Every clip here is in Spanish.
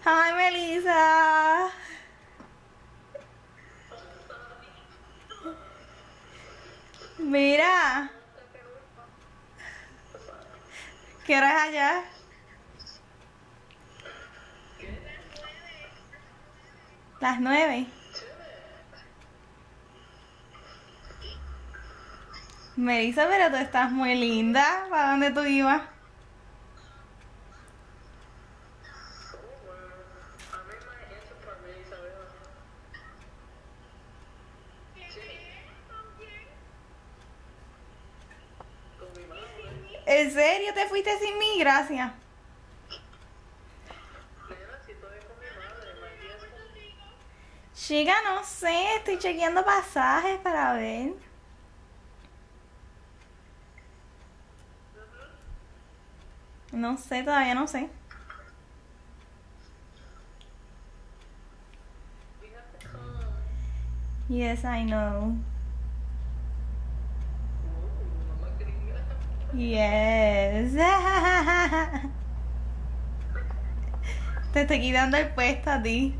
Hi, Melissa. Mira. ¿Qué hora es allá? Las 9. Melissa, pero tú estás muy linda. ¿Para dónde tú ibas? ¿En serio te fuiste sin mí? Gracias. Chica, no sé, estoy chequeando pasajes para ver. No sé, todavía no sé. Yes, I know. Yes. Te estoy quitando el puesto a ti.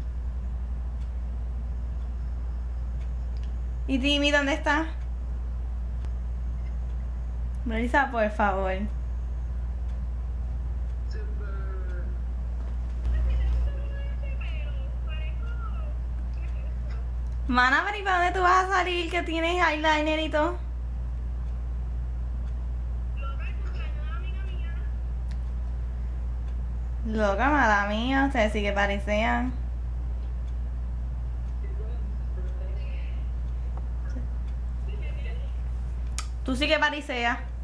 ¿Y Timmy dónde está? Melissa, por favor. Mana, pero ¿y para dónde tú vas a salir que tienes eyeliner y todo? Loca, mala mía, ustedes sí que parecían. Tú sí que parecías.